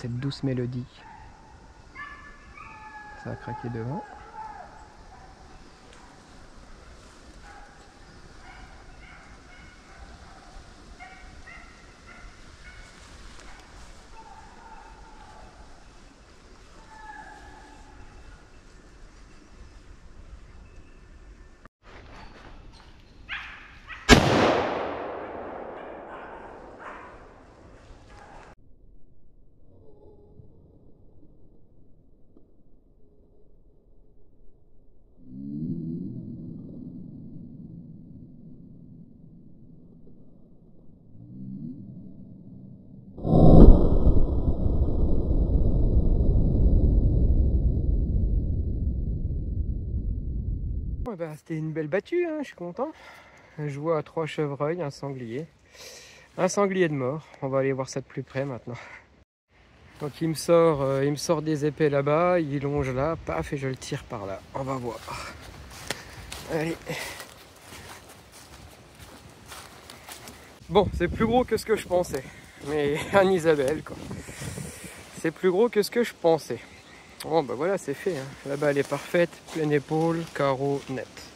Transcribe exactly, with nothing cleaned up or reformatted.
cette douce mélodie. Ça a craqué devant. Ouais, bah, c'était une belle battue, hein, je suis content. Je vois trois chevreuils, un sanglier. Un sanglier de mort. On va aller voir ça de plus près maintenant. Donc il me sort, euh, il me sort des épées là-bas, il longe là, paf, et je le tire par là. On va voir. Allez. Bon, c'est plus gros que ce que je pensais. Mais un Isabelle, quoi. C'est plus gros que ce que je pensais. Bon, bah voilà, c'est fait. Hein. La balle est parfaite, pleine épaule, carreau net.